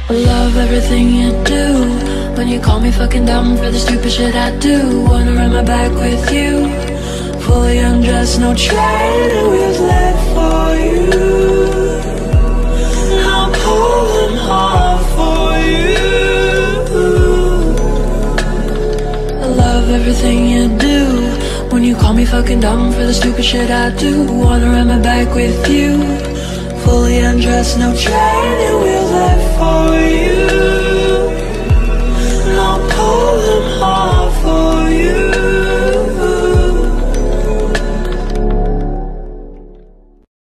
I love everything you do. When you call me fucking dumb for the stupid shit I do. Wanna run my back with you, fully undressed, no training wheels left for you. I'm pulling hard for you. I love everything you do. When you call me fucking dumb for the stupid shit I do. Wanna run my back with you, fully undressed, no training wheels left for you.